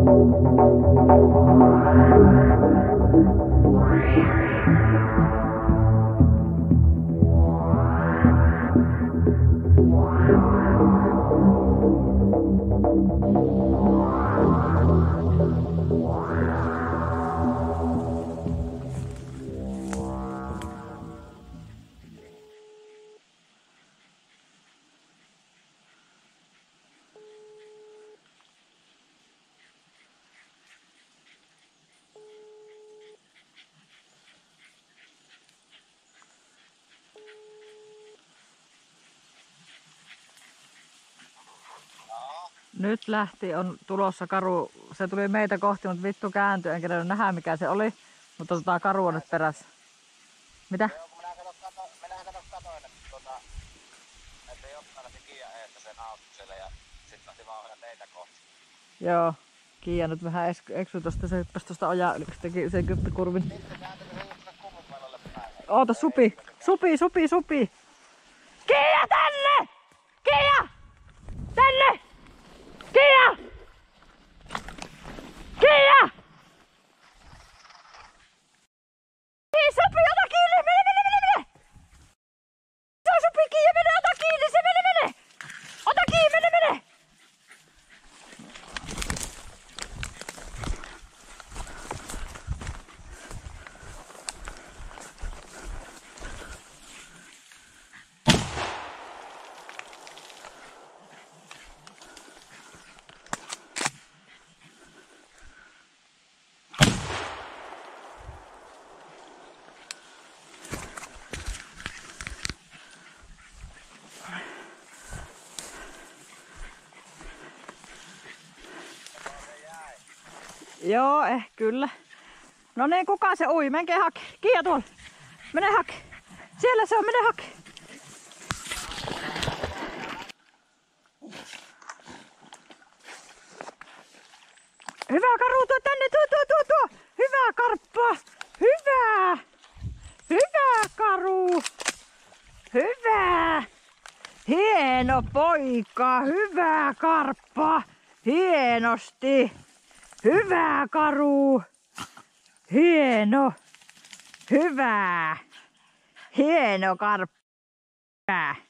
Nyt lähti, on tulossa karu. Se tuli meitä kohti, mutta vittu kääntyi. En kerran nähdä mikä se oli. Mutta karu on nyt perässä. Mitä? Joo, kun minä katoin, että jostain se Kia eestä sen austukselle ja sit lähti vaan ohjaa teitä kohti. Joo. Kiia nyt vähän eksyi tosta, se hyppäsi tosta ojaa yli, kun se teki sen kyppikurvin. Sitten kääntyi se just kummupelolle päin. Oota, Supi! Kiia tänne! Kiia! Tänne! Kiia! Kiia! Hei Supi, ota kiinni! Mene! Se on Supi, Kiia, mene, ota kiinni! Se mene! Ota kiinni, mene! Joo, kyllä. No niin, kuka se ui? Menkää hake. Kiia tuolla. Mene hake. Siellä se on, mene hake. Hyvä karu, tuo tänne, tuo. Hyvä karppa. Hyvä. Hyvä karu. Hyvä. Hieno poika. Hyvä karppa. Hienosti. Hyvä karu! Hieno! Hyvä! Hieno karppa!